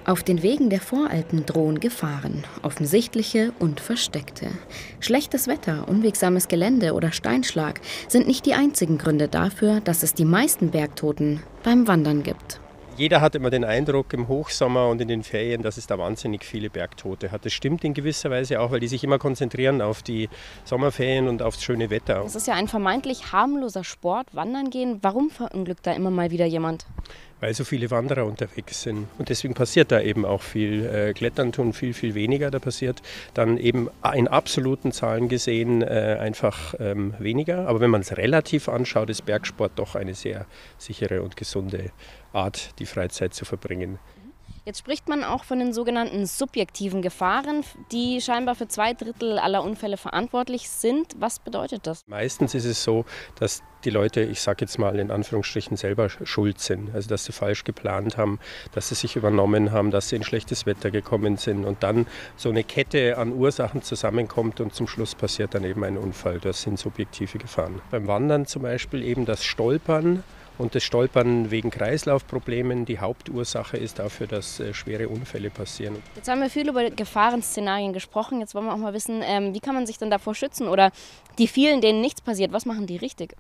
Auf den Wegen der Voralpen drohen Gefahren, offensichtliche und versteckte. Schlechtes Wetter, unwegsames Gelände oder Steinschlag sind nicht die einzigen Gründe dafür, dass es die meisten Bergtoten beim Wandern gibt. Jeder hat immer den Eindruck im Hochsommer und in den Ferien, dass es da wahnsinnig viele Bergtote hat. Das stimmt in gewisser Weise auch, weil die sich immer konzentrieren auf die Sommerferien und aufs schöne Wetter. Es ist ja ein vermeintlich harmloser Sport, Wandern gehen. Warum verunglückt da immer mal wieder jemand? Weil so viele Wanderer unterwegs sind. Und deswegen passiert da eben auch viel. Klettern tun viel, viel weniger. Da passiert dann eben in absoluten Zahlen gesehen einfach weniger. Aber wenn man es relativ anschaut, ist Bergsport doch eine sehr sichere und gesunde Art, die Freizeit zu verbringen. Jetzt spricht man auch von den sogenannten subjektiven Gefahren, die scheinbar für 2/3 aller Unfälle verantwortlich sind. Was bedeutet das? Meistens ist es so, dass die Leute, ich sage jetzt mal in Anführungsstrichen, selber schuld sind. Also dass sie falsch geplant haben, dass sie sich übernommen haben, dass sie in schlechtes Wetter gekommen sind und dann so eine Kette an Ursachen zusammenkommt und zum Schluss passiert dann eben ein Unfall. Das sind subjektive Gefahren. Beim Wandern zum Beispiel eben das Stolpern. Und das Stolpern wegen Kreislaufproblemen die Hauptursache ist dafür, dass schwere Unfälle passieren. Jetzt haben wir viel über Gefahrenszenarien gesprochen. Jetzt wollen wir auch mal wissen, wie kann man sich denn davor schützen? Oder die vielen, denen nichts passiert, was machen die richtig?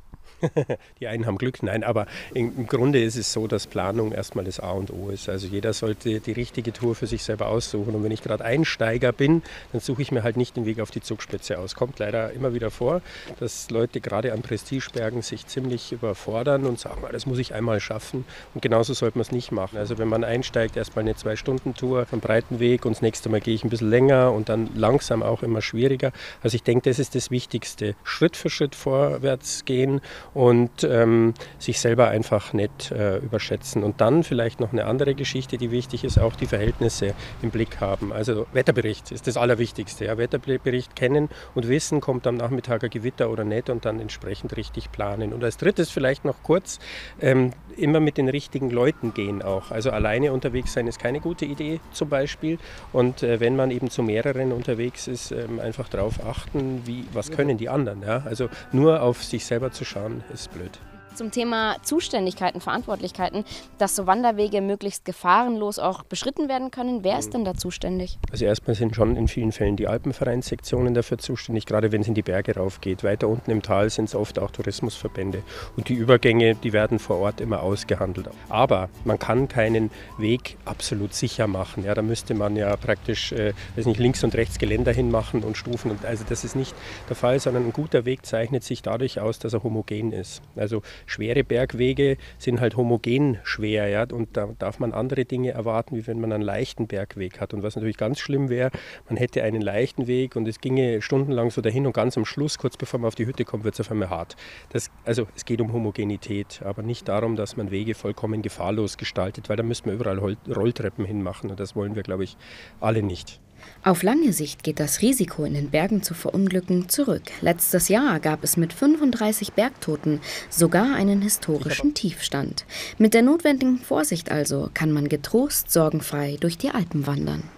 Die einen haben Glück, nein, aber im Grunde ist es so, dass Planung erstmal das A und O ist. Also jeder sollte die richtige Tour für sich selber aussuchen. Und wenn ich gerade Einsteiger bin, dann suche ich mir halt nicht den Weg auf die Zugspitze aus. Kommt leider immer wieder vor, dass Leute gerade an Prestigebergen sich ziemlich überfordern und sagen, das muss ich einmal schaffen. Und genauso sollte man es nicht machen. Also wenn man einsteigt, erstmal eine 2-Stunden-Tour, einen breiten Weg und das nächste Mal gehe ich ein bisschen länger und dann langsam auch immer schwieriger. Also ich denke, das ist das Wichtigste. Schritt für Schritt vorwärts gehen und sich selber einfach nicht überschätzen. Und dann vielleicht noch eine andere Geschichte, die wichtig ist, auch die Verhältnisse im Blick haben. Also Wetterbericht ist das Allerwichtigste. Ja. Wetterbericht kennen und wissen, kommt am Nachmittag ein Gewitter oder nicht und dann entsprechend richtig planen. Und als drittes vielleicht noch kurz, immer mit den richtigen Leuten gehen auch. Also alleine unterwegs sein ist keine gute Idee zum Beispiel. Und wenn man eben zu mehreren unterwegs ist, einfach darauf achten, was können die anderen. Ja? Also nur auf sich selber zu schauen, ist blöd. Zum Thema Zuständigkeiten, Verantwortlichkeiten, dass so Wanderwege möglichst gefahrenlos auch beschritten werden können. Wer ist denn da zuständig? Also erstmal sind schon in vielen Fällen die Alpenvereinssektionen dafür zuständig, gerade wenn es in die Berge raufgeht. Weiter unten im Tal sind es oft auch Tourismusverbände. Und die Übergänge, die werden vor Ort immer ausgehandelt. Aber man kann keinen Weg absolut sicher machen. Ja, da müsste man ja praktisch links und rechts Geländer hinmachen und Stufen. Und also das ist nicht der Fall, sondern ein guter Weg zeichnet sich dadurch aus, dass er homogen ist. Also schwere Bergwege sind halt homogen schwer, ja, und da darf man andere Dinge erwarten, wie wenn man einen leichten Bergweg hat. Und was natürlich ganz schlimm wäre, man hätte einen leichten Weg und es ginge stundenlang so dahin und ganz am Schluss, kurz bevor man auf die Hütte kommt, wird es auf einmal hart. Also es geht um Homogenität, aber nicht darum, dass man Wege vollkommen gefahrlos gestaltet, weil da müsste man überall Rolltreppen hinmachen und das wollen wir, glaube ich, alle nicht. Auf lange Sicht geht das Risiko, in den Bergen zu verunglücken, zurück. Letztes Jahr gab es mit 35 Bergtoten sogar einen historischen Tiefstand. Mit der notwendigen Vorsicht also kann man getrost sorgenfrei durch die Alpen wandern.